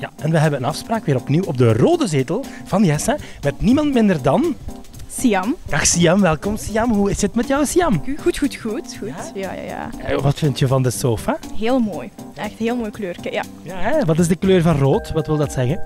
Ja, en we hebben een afspraak weer opnieuw op de rode zetel van Jessa met niemand minder dan... Siam. Dag Siam, welkom Siam. Hoe is het met jou Siam? Goed. Ja. Wat vind je van de sofa? Heel mooi. Echt heel mooi kleurtje, ja. Ja, hè? Wat is de kleur van rood? Wat wil dat zeggen?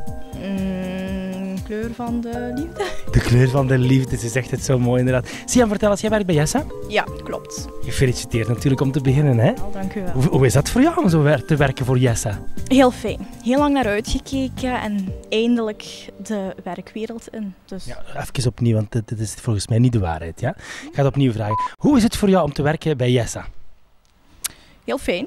Kleur van de liefde? De kleur van de liefde, ze zegt het zo mooi inderdaad. Siam, vertel eens, jij werkt bij Jessa? Ja, klopt. Gefeliciteerd natuurlijk om te beginnen, hè? Wel, dank u wel. Hoe is dat voor jou om zo te werken voor Jessa? Heel fijn. Heel lang naar uitgekeken en eindelijk de werkwereld in. Dus... Ja, even opnieuw, want dit is volgens mij niet de waarheid. Ja? Ik ga het opnieuw vragen. Hoe is het voor jou om te werken bij Jessa? Heel fijn.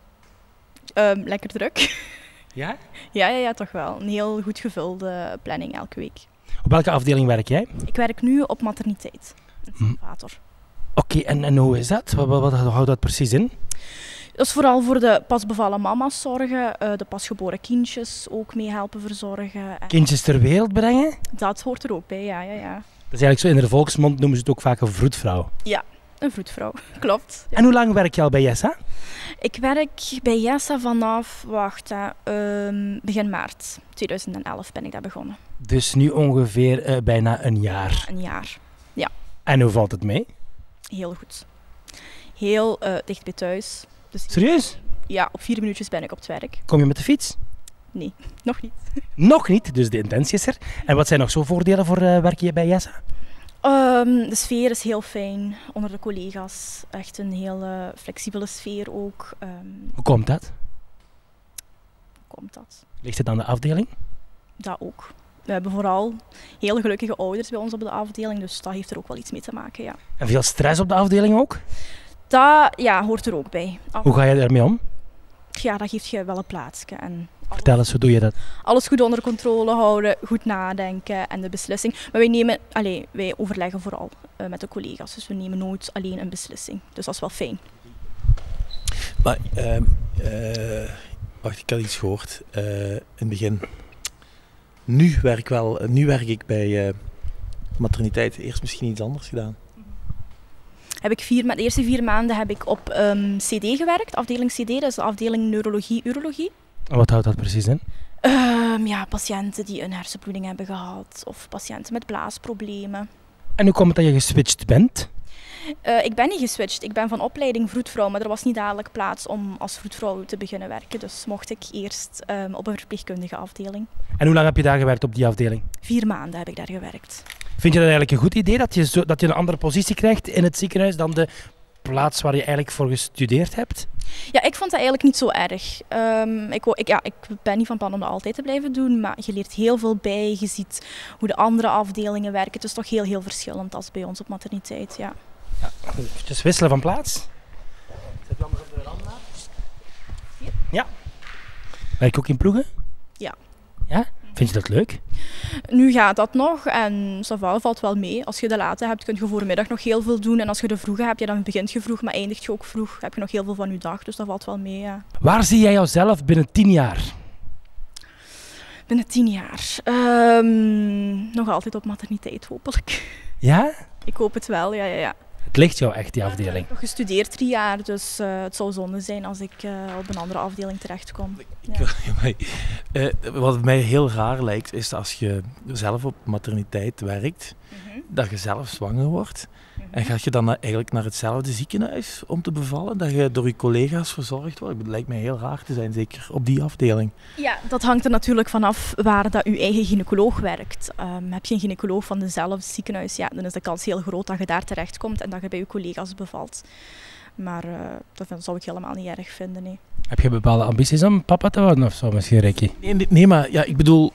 Lekker druk. Ja? Ja, toch wel. Een heel goed gevulde planning elke week. Op welke afdeling werk jij? Ik werk nu op materniteit. In Water. Oké, en hoe is dat? Wat houdt dat precies in? Dat is vooral voor de pasbevallen mama's zorgen, de pasgeboren kindjes ook mee helpen verzorgen. En Kindjes ter wereld brengen? dat hoort er ook bij, ja. Dat is eigenlijk zo in de volksmond noemen ze het ook vaak een vroedvrouw. Ja, een vroedvrouw, klopt. Ja. En hoe lang werk je al bij Jessa? Ik werk bij Jessa vanaf, begin maart 2011 ben ik daar begonnen. Dus nu ongeveer bijna een jaar. Een jaar, ja. En hoe valt het mee? Heel goed. Heel dicht bij thuis. Dus, Serieus? ja, op 4 minuutjes ben ik op het werk. Kom je met de fiets? Nee, nog niet. Nog niet, dus de intentie is er. En wat zijn nog zo voordelen voor werken bij Jessa? De sfeer is heel fijn onder de collega's. Echt een heel flexibele sfeer ook. Hoe komt dat? Hoe komt dat? Ligt het aan de afdeling? Dat ook. We hebben vooral heel gelukkige ouders bij ons op de afdeling, dus dat heeft er ook wel iets mee te maken, ja. En veel stress op de afdeling ook? Dat hoort er ook bij. Hoe ga je daarmee om? Ja, dat geeft je wel een plaatsje. En Vertel eens, hoe doe je dat? alles goed onder controle houden, goed nadenken en de beslissing. Maar wij overleggen vooral met de collega's, dus we nemen nooit alleen een beslissing. Dus dat is wel fijn. Maar, wacht, ik had iets gehoord in het begin. Nu werk ik bij materniteit. Eerst misschien iets anders gedaan. De eerste 4 maanden heb ik op CD gewerkt, afdeling CD, dat is de afdeling neurologie-urologie. En wat houdt dat precies in? Patiënten die een hersenbloeding hebben gehad of patiënten met blaasproblemen. En hoe komt het dat je geswitcht bent? Ik ben niet geswitcht. Ik ben van opleiding vroedvrouw, maar er was niet dadelijk plaats om als vroedvrouw te beginnen werken. Dus mocht ik eerst op een verpleegkundige afdeling. En hoe lang heb je daar gewerkt op die afdeling? 4 maanden heb ik daar gewerkt. Vind je dat eigenlijk een goed idee, dat je een andere positie krijgt in het ziekenhuis dan de plaats waar je eigenlijk voor gestudeerd hebt? Ja, ik vond dat eigenlijk niet zo erg. Ik ben niet van plan om dat altijd te blijven doen, maar je leert heel veel bij. Je ziet hoe de andere afdelingen werken. Het is toch heel verschillend als bij ons op materniteit, ja. Ja, even wisselen van plaats. Zet je anders op de veranda? Hier? Ja. Werk je ook in ploegen? Ja. Ja? Vind je dat leuk? Nu gaat dat nog en ça va, valt wel mee. Als je de late hebt, kun je voormiddag nog heel veel doen. En als je de vroege hebt, dan begint je vroeg, maar eindigt je ook vroeg. Heb je nog heel veel van je dag, dus dat valt wel mee, ja. Waar zie jij jouzelf binnen 10 jaar? Binnen 10 jaar? Nog altijd op materniteit, hopelijk. Ja? Ik hoop het wel, ja. Het ligt jou echt, die afdeling. Ik heb nog gestudeerd 3 jaar, dus het zou zonde zijn als ik op een andere afdeling terechtkom. Ja. Wat mij heel raar lijkt, is als je zelf op materniteit werkt, dat je zelf zwanger wordt. En ga je dan eigenlijk naar hetzelfde ziekenhuis om te bevallen, dat je door je collega's verzorgd wordt? Het lijkt mij heel raar te zijn, zeker op die afdeling. Ja, dat hangt er natuurlijk vanaf waar dat je eigen gynaecoloog werkt. Heb je een gynaecoloog van dezelfde ziekenhuis, ja, dan is de kans heel groot dat je daar terechtkomt en dat je bij je collega's bevalt. Maar dat zou ik helemaal niet erg vinden, nee. Heb je bepaalde ambities om papa te worden of zo misschien, Ricky? Nee, maar ja, ik bedoel,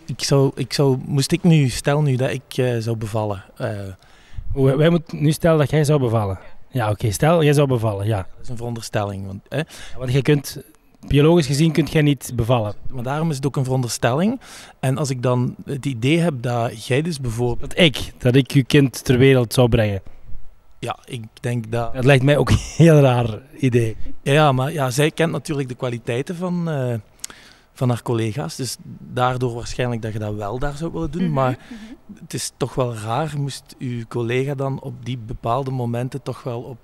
stel nu dat ik zou bevallen. Wij moeten nu stellen dat jij zou bevallen. Ja, oké, stel jij zou bevallen, ja. Dat is een veronderstelling. Want je kunt, biologisch gezien kun jij niet bevallen. Maar daarom is het ook een veronderstelling. En als ik dan het idee heb dat jij dus bijvoorbeeld... Dat ik je kind ter wereld zou brengen. Ja, ik denk dat... Dat lijkt mij ook een heel raar idee. Ja, maar ja, zij kent natuurlijk de kwaliteiten van haar collega's. Dus daardoor waarschijnlijk dat je dat wel daar zou willen doen. Maar het is toch wel raar, moest uw collega dan op die bepaalde momenten toch wel op...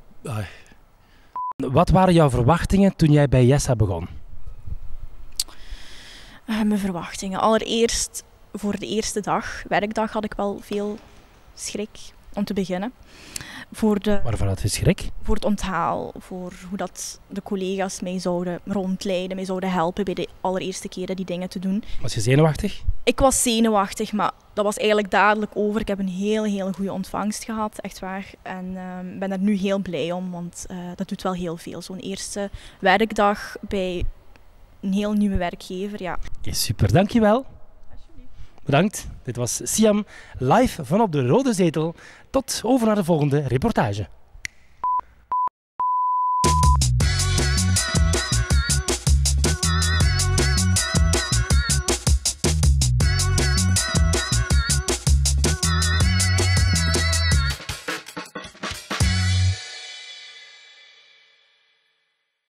Wat waren jouw verwachtingen toen jij bij Jessa begon? Mijn verwachtingen. Allereerst voor de eerste werkdag, had ik wel veel schrik om te beginnen. Waarvan had je schrik? Voor het onthaal, voor hoe dat de collega's mij zouden rondleiden, mij zouden helpen bij de allereerste keren die dingen te doen. Was je zenuwachtig? Ik was zenuwachtig, maar dat was eigenlijk dadelijk over. Ik heb een heel goede ontvangst gehad, echt waar. En ben daar nu heel blij om, want dat doet wel heel veel. Zo'n eerste werkdag bij een heel nieuwe werkgever, ja. Okay, super, dankjewel. Bedankt. Dit was Siam live vanop de Rode Zetel. Tot over naar de volgende reportage.